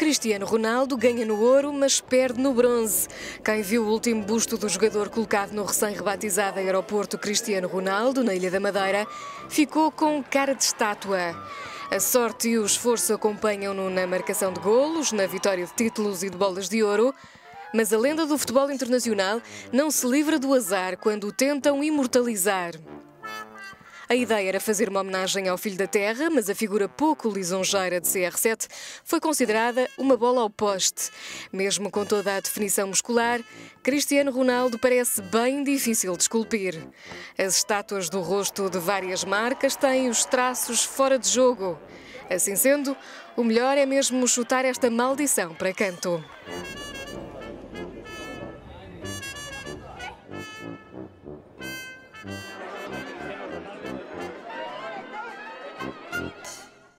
Cristiano Ronaldo ganha no ouro, mas perde no bronze. Quem viu o último busto do jogador colocado no recém-rebatizado aeroporto Cristiano Ronaldo, na Ilha da Madeira, ficou com cara de estátua. A sorte e o esforço acompanham-no na marcação de golos, na vitória de títulos e de bolas de ouro. Mas a lenda do futebol internacional não se livra do azar quando o tentam imortalizar. A ideia era fazer uma homenagem ao filho da terra, mas a figura pouco lisonjeira de CR7 foi considerada uma bola ao poste. Mesmo com toda a definição muscular, Cristiano Ronaldo parece bem difícil de esculpir. As estátuas do rosto de várias marcas têm os traços fora de jogo. Assim sendo, o melhor é mesmo chutar esta maldição para canto.